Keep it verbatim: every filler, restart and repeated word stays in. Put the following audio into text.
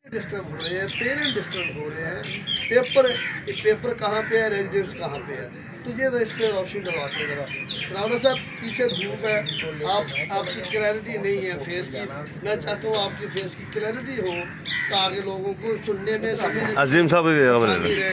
Disturb हो रहे हैं, पेरेंट डिस्टर्ब हो रहे हैं, पेपर पेपर कहाँ पे है, रेजिडेंस कहाँ पे है, तो ये इस पर रोशनी डलवाते जरा। सरावना साहब पीछे धूप है, आप आपकी क्लैरिटी नहीं है फेस की, मैं चाहता हूँ आपकी फेस की क्लैरिटी हो ताकि लोगों को सुनने में समझ अजीम साहब